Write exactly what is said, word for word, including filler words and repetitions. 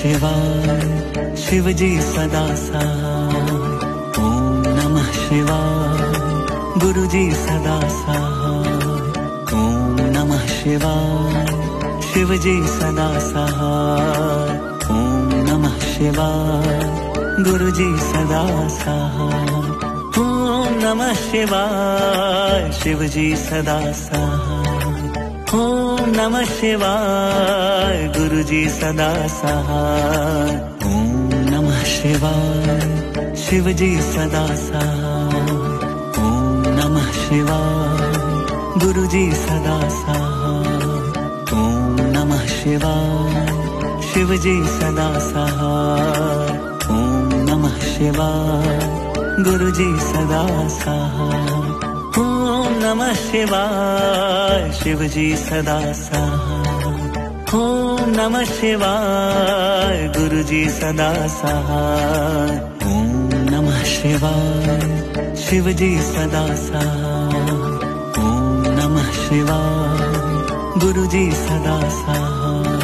शिवाय, शिव जी सदा सहाय। ओम नमः शिवाय, गुरु जी सदा सहाय। ओम नमः शिवाय, शिव जी सदा सहाय। ओम नमः शिवाय, गुरु जी सदा सहाय। ओम नमः शिवाय, शिव जी सदा सहाय। ओम नमः शिवाय, गुरु जी सदा सहाय। ओम नमः शिवाय, शिव जी सदा सहाय। ओम नमः शिवाय, गुरु जी सदा सहाय। ओम नमः शिवाय, शिव जी सदा सहाय। ओम नमः शिवाय, गुरु जी सदा सहाय। ओम नमः शिवाय, शिव जी सदा सहाय। ओम नमः शिवाय, गुरु जी सदा सहाय। ओम नमः शिवाय, शिव जी सदा सहाय। ओम नमः शिवाय, गुरु जी सदा सहाय।